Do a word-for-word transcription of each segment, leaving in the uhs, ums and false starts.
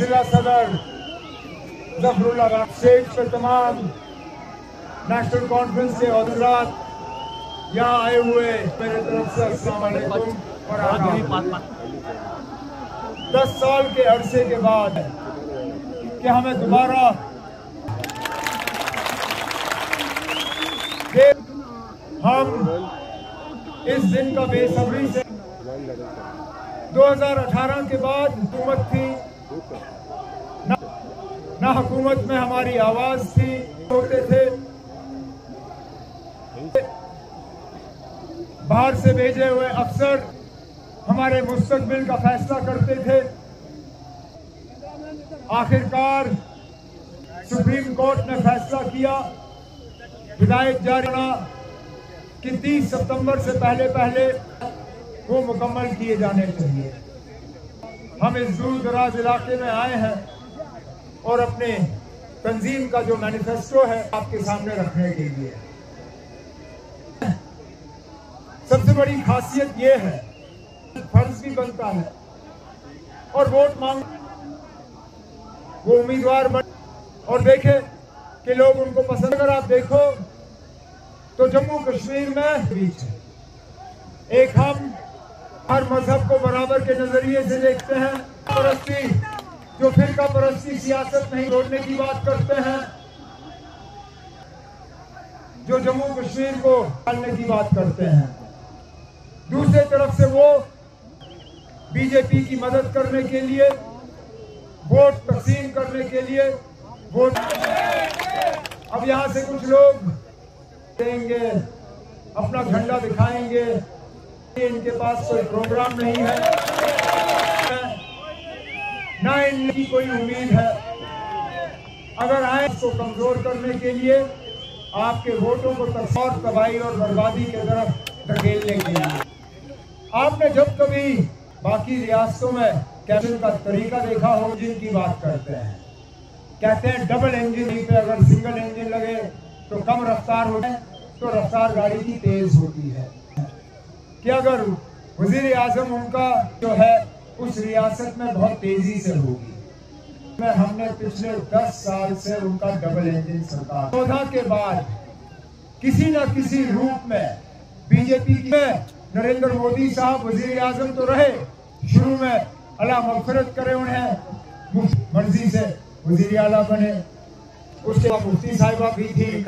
जिला सदर जफरुल्लाह खान, स्टेज पे तमाम नेशनल कॉन्फ्रेंस के हजरात यहाँ आए हुए, मेरे तरफ से अस्सलाम वालेकुम और आदाब। दस साल के अरसे के बाद कि हमें दोबारा हम इस दिन का बेसब्री से दो हज़ार अठारह के बाद हुकूमत थी ना, ना हुकूमत में हमारी आवाज थी, होते थे बाहर से भेजे हुए अफसर हमारे मुस्तकबिल का फैसला करते थे। आखिरकार सुप्रीम कोर्ट ने फैसला किया, हिदायत जारी कि तीस सितंबर से पहले पहले वो मुकम्मल किए जाने चाहिए। हम इस दूर दराज इलाके में आए हैं और अपने तंजीम का जो मैनिफेस्टो है आपके सामने रखने के लिए। सबसे बड़ी खासियत ये है, फर्ज भी बनता है और वोट मांग वो उम्मीदवार बन और देखे कि लोग उनको पसंद। अगर आप देखो तो जम्मू कश्मीर में बीच है, एक हम हर मजहब को बराबर के नजरिए से देखते हैं, परस्ती जो फिरका परस्ती सियासत नहीं जोड़ने की बात करते हैं, जो जम्मू कश्मीर को डालने की बात करते हैं। दूसरी तरफ से वो बीजेपी की मदद करने के लिए, वोट तकसीम करने के लिए वोट। अब यहाँ से कुछ लोग देंगे, अपना झंडा दिखाएंगे, इनके पास कोई प्रोग्राम नहीं है, ना इनकी कोई उम्मीद है। अगर आए इसको कमजोर करने के लिए, आपके वोटों को और तबाही और बर्बादी की तरफ धकेलने के लिए। आपने जब कभी बाकी रियासतों में कैबिनेट का तरीका देखा हो, जिनकी बात करते हैं, कहते हैं डबल इंजन पे अगर सिंगल इंजन लगे तो कम रफ्तार हो जाए, तो रफ्तार गाड़ी की तेज होती है। कि अगर वजीर आजम उनका जो है उस रियासत में बहुत तेजी से होगी। में हमने पिछले दस साल से उनका डबल इंजन सरकार चौदह के बाद किसी न किसी रूप में बीजेपी में नरेंद्र मोदी साहब वजीर आजम तो रहे, शुरू में अल्लाह मगफिरत करे उन्हें मर्जी से वजीर आला बने, उसके बाद मुफ्ती साहिबा भी थी।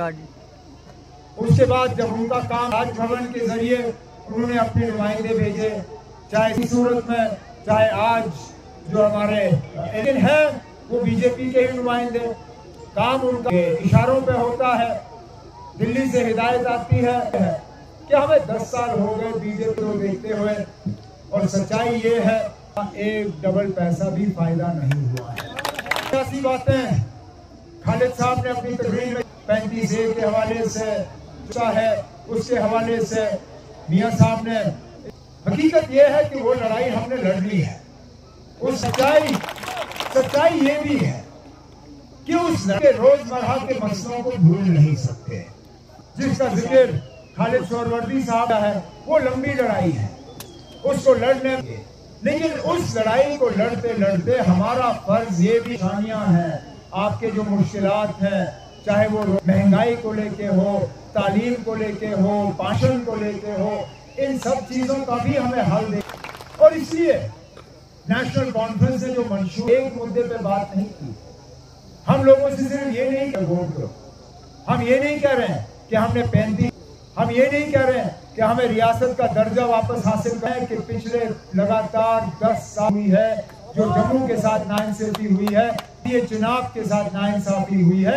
उसके बाद जब उनका काम राजभवन के जरिए उन्होंने अपने नुमाइंदे भेजे, चाहे इस सूरत में चाहे आज जो हमारे एजेंट है वो बीजेपी के ही नुमाइंदे, काम उनका इशारों पे होता है, दिल्ली से हिदायत आती है कि हमें दस साल हो गए बीजेपी को देखते हुए, और सच्चाई ये है एक डबल पैसा भी फायदा नहीं हुआ है। ऐसी बातें खालिद साहब ने अपनी तकरीर में पैंतीस ए के हवाले से है, उसके हवाले से मियां साहब ने, हकीकत ये है कि वो लड़ाई हमने लड़ ली है। उस सच्चाई सच्चाई ये भी है कि उस रोजमर्रा के मसलों को भूल नहीं सकते, जिसका जिक्र खालिद सोहरवर्दी साहब है। वो लंबी लड़ाई है, उसको लड़ने, लेकिन उस लड़ाई को लड़ते लड़ते हमारा फर्ज ये भी निशानियां हैं, आपके जो मुश्किलात हैं, चाहे वो महंगाई को लेके हो, तालीम को लेके हो, पेंशन को लेके हो, इन सब चीजों का भी हमें हल दे। और इसलिए नेशनल कॉन्फ्रेंस से जो मंशूर एक मुद्दे पे बात नहीं की, हम लोगों से सिर्फ ये नहीं कर वोट दो, हम ये नहीं कह रहे हैं कि हमने पैंतीस, हम ये नहीं कह रहे हैं कि हमें रियासत का दर्जा वापस हासिल करें, कि पिछले लगातार दस साल हुई है जो जम्मू के साथ नाइंसाफी हुई है, ये चुनाव के साथ नाइंसाफी हुई है।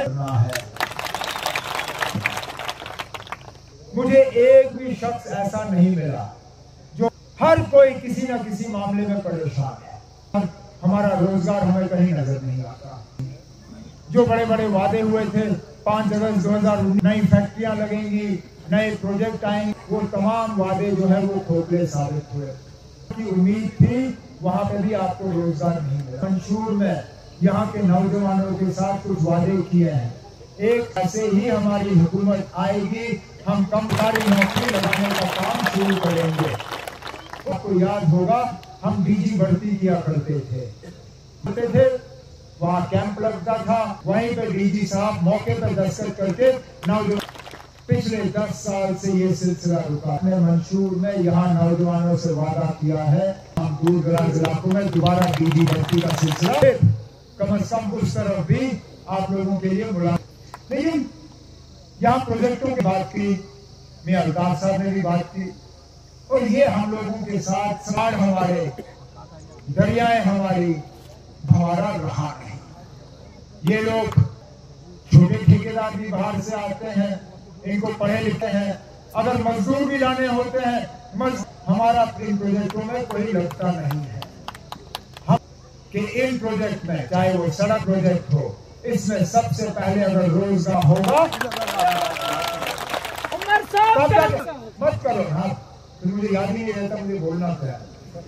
मुझे एक भी शख्स ऐसा नहीं मिला जो, हर कोई किसी न किसी मामले में परेशान है। हमारा रोजगार हमें कहीं नजर नहीं आता। जो बड़े बड़े वादे हुए थे, पांच अगस्त दो हजार नई फैक्ट्रियां लगेंगी, नए प्रोजेक्ट आएंगे, वो तमाम वादे जो है वो खोखले साबित हुए। की उम्मीद थी वहां पे भी आपको रोजगार नहीं मिला। मंशूर में यहाँ के नौजवानों के साथ कुछ वादे किए हैं, एक ऐसे ही हमारी हुकूमत आएगी, हम कमकारी नौकरी लगाने का काम शुरू करेंगे। आपको याद होगा हम डीजी भर्ती किया करते थे, करते थे वहाँ कैंप लगता था, वहीं पे डीजी साहब मौके पर दस्तखत करके नौजवान। पिछले दस साल से ये सिलसिला रुका। अपने मंशूर में यहाँ नौजवानों से वादा किया है, हम दूर दराज इलाकों में दोबारा डीजी भर्ती का सिलसिला कम अज कम उस तरफ भी आप लोगों के लिए मुलाकात। लेकिन यहाँ प्रोजेक्टों की बात की, मियां अल्ताफ साहब ने भी बात की, और ये हम लोगों के साथ समाज हमारे, दरियाएं हमारी, हमारा रहा नहीं। ये लोग छोटे ठेकेदार भी बाहर से आते हैं, इनको पढ़े लिखे हैं, अगर मजदूर भी लाने होते हैं, मज हमारा इन प्रोजेक्टों में कोई लगता नहीं है। हम कि इन प्रोजेक्ट में, चाहे वो सड़क प्रोजेक्ट हो, इसमें सबसे पहले अगर रोजगार होगा, मत करो ना, तो मुझे याद ही नहीं रहता, मुझे बोलना था।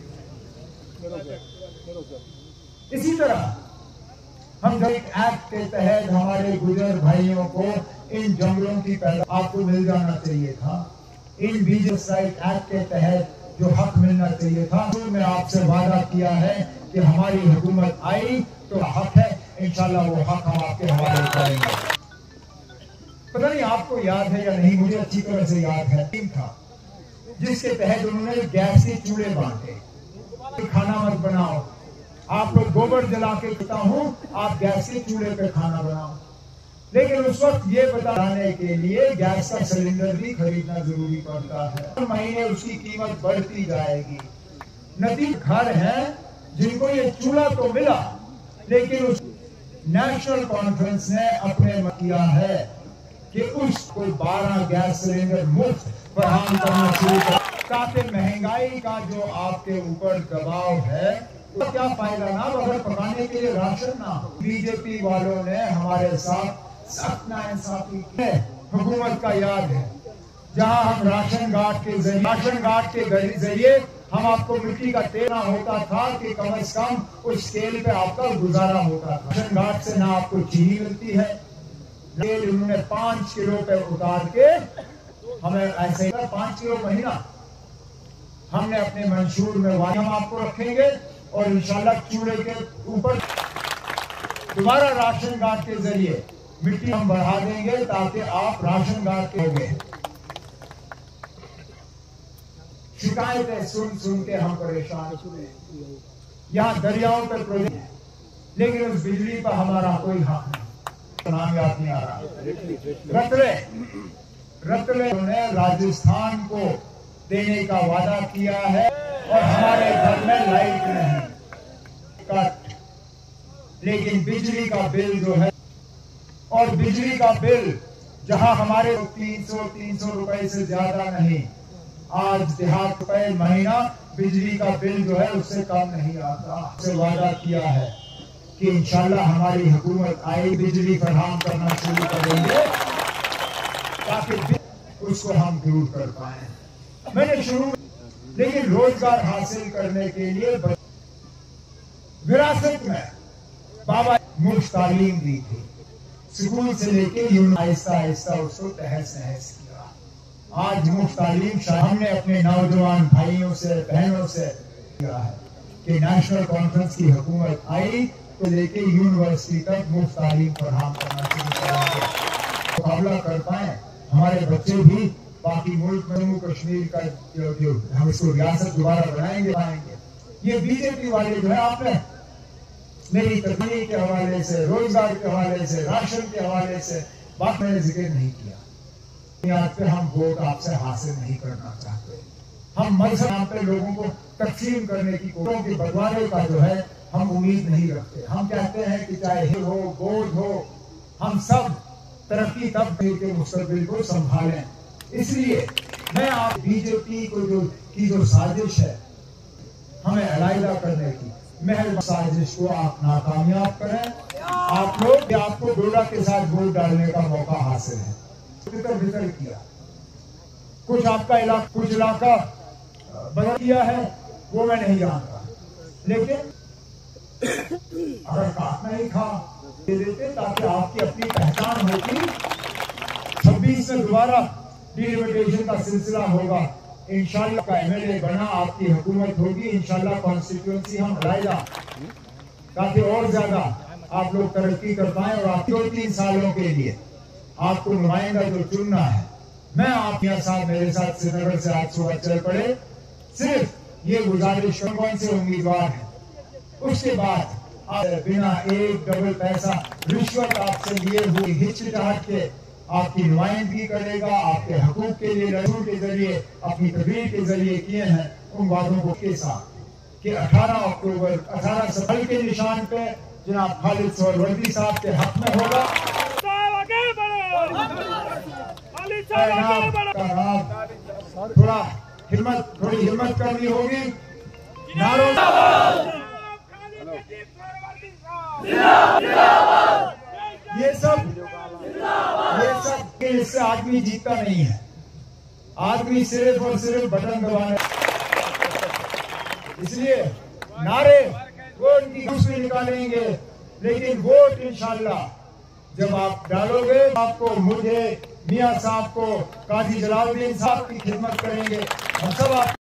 इसी तरह हम जब एक्ट के तहत हमारे गुजर भाइयों को इन जंगलों की पैदा आपको मिल जाना चाहिए था, इन बीजेस राइट एक्ट के तहत जो हक मिलना चाहिए था, तो मैं आपसे वादा किया है कि हमारी हुकूमत आई तो हक है, इंशाल्लाह वो हक हम आपके हवाले करेंगे। पता नहीं आपको याद है या नहीं, मुझे अच्छी तरह से याद है, टीम था जिसके तहत उन्होंने गैस के चूल्हे बांटे। खाना मत बनाओ, आप लोग गोबर जला के कहता हूँ, आप गैस के चूल्हे पे खाना बनाओ। लेकिन उस वक्त ये बताने के लिए गैस का सिलेंडर भी खरीदना जरूरी पड़ता है, हर महीने उसकी कीमत बढ़ती जाएगी। नतीजे घर हैं जिनको ये चूल्हा तो मिला, लेकिन उस नेशनल कॉन्फ्रेंस ने अपने में किया है कि उसको बारह गैस सिलेंडर मुफ्त फराहम करना शुरू कर, ताकि महंगाई का जो आपके ऊपर दबाव है तो क्या फायदा ना, अगर पकाने के लिए राशन ना हो। बीजेपी वालों ने हमारे साथ सख्त नाइंसाफी की है। हुकूमत का याद है, जहां हम राशन कार्ड के जरिए राशन कार्ड के जरिए हम आपको मिट्टी का तेल ना होता था कि कम से कम उस तेल पे आपका गुजारा होता था। राशन कार्ड से ना आपको चीनी मिलती है, तेल उन्होंने पांच किलो पे उतार के हमें ऐसे ही पांच किलो महीना हमने अपने मंशूर में वादा हम आपको रखेंगे, और इंशाल्लाह चूल्हे के ऊपर दोबारा राशन कार्ड के जरिए मिट्टी हम बढ़ा देंगे, ताकि आप राशन कार्ड के हो गए। शिकायतें सुन सुन के हम परेशान, यहाँ दरियाओं पर प्रोजेक्ट है, लेकिन उस बिजली पर हमारा कोई हक नहीं। नाम याद नहीं आ रहा। रतले रतले ने राजस्थान को देने का वादा किया है, और हमारे घर में लाइट नहीं, कट, लेकिन बिजली का बिल जो है, और बिजली का बिल जहां हमारे तीन सौ तीन सौ रुपए से ज्यादा नहीं, आज देहात रुपए महीना बिजली का बिल जो है उससे कम नहीं आता। से वादा किया है कि इंशाल्लाह हमारी हुकूमत आई, बिजली फराहम करना शुरू करेंगे, ताकि उसको हम दूर कर पाए। मैंने शुरू लेकिन रोजगार हासिल करने के लिए विरासत में बाबा मुफ्त तालीम दी थी, स्कूल से लेके आहिस्ता आहिस्ता उसको तहस नहस किया। आज मुफ्त तालीम हमने अपने नौजवान भाइयों से बहनों से किया है कि नेशनल कॉन्फ्रेंस की हुकूमत आई तो लेके यूनिवर्सिटी तक मुफ्त तालीम फराहम करना शुरू करेंगे, मुकाबला कर पाए हमारे बच्चे भी बाकी मुल्क में। जम्मू कश्मीर का जो, जो हम इसको रियासत दोबारा बनाएंगे पाएंगे। ये बीजेपी वाले जो है, आपने मेरी तकनीक के हवाले से, रोजगार के हवाले से, राशन के हवाले से बात मैंने जिक्र नहीं किया। यहाँ पे हम वोट आपसे हासिल नहीं करना चाहते, हम मजहब पे लोगों को तकसीम करने की कोटों के बंटवारे का जो है हम उम्मीद नहीं रखते। हम कहते हैं कि चाहे हिल हो गोद हो, हम सब तरक्की तब के मुस्तकबिल को संभालें। इसलिए मैं आप बीजेपी को जो की जो साजिश है हमें अलहदा करने की, महल साजिश को आप नाकामयाब करें। आप लोग आपको डोडा के साथ वोट डालने का मौका हासिल है, भीतर भीतर किया, कुछ आपका इलाका कुछ इलाका बदल किया है वो मैं नहीं जानता, लेकिन अगर काटना ही था दे देते ताकि आपकी अपनी पहचान होती। छब्बीस में दोबारा डिलिमिटेशन का सिलसिला होगा, इंशाल्लाह का एमएलए बना, आपकी हुकूमत होगी, इंशाल्लाह कॉन्स्टिट्यूएंसी हम हटाएगा ताकि और ज्यादा आप लोग तरक्की कर पाए और आप दो तीन सालों के लिए आपको नुमाइंदा जो चुनना है, मैं आप यहाँ साथ मेरे साथ श्रीनगर से आज सुबह चल पड़े। सिर्फ ये गुजारिश कौन से उम्मीदवार है, उसके बाद आप बिना एक डबल पैसा रिश्वत आपसे लिए हुए हिचकिचाहट के आपकी नुमाइंदगी करेगा, आपके हकूक के लिए लड़ाई के जरिए अपनी तकरीर के जरिए किए हैं उन वादों को के साथ कि अठारह अक्टूबर अठारह सफल के निशान पे जनाब खालिद सोहरवर्दी साहब के हक में होगा। थोड़ा हिम्मत थोड़ी हिम्मत करनी होगी। नारों ये सब ये सब इससे आदमी जीतता नहीं है। आदमी सिर्फ और सिर्फ बटन दबाने, इसलिए नारे वोट की खुशी निकालेंगे, लेकिन वोट इंशाल्लाह जब आप डालोगे आपको, मुझे, मियां साहब को, काजी जलालुद्दीन साहब की खिदमत करेंगे। हम सब आप